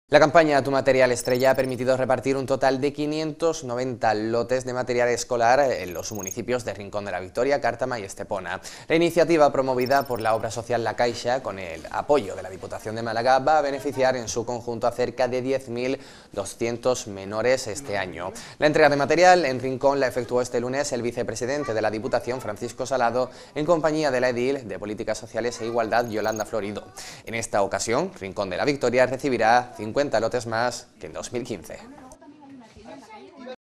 La campaña Tu Material Estrella ha permitido repartir un total de 590 lotes de material escolar en los municipios de Rincón de la Victoria, Cártama y Estepona. La iniciativa, promovida por la obra social La Caixa, con el apoyo de la Diputación de Málaga, va a beneficiar en su conjunto a cerca de 10.200 menores este año. La entrega de material en Rincón la efectuó este lunes el vicepresidente de la Diputación, Francisco Salado, en compañía de la edil de Políticas Sociales e Igualdad, Yolanda Florido. En esta ocasión, Rincón de la Victoria recibirá 50 lotes más que en 2015.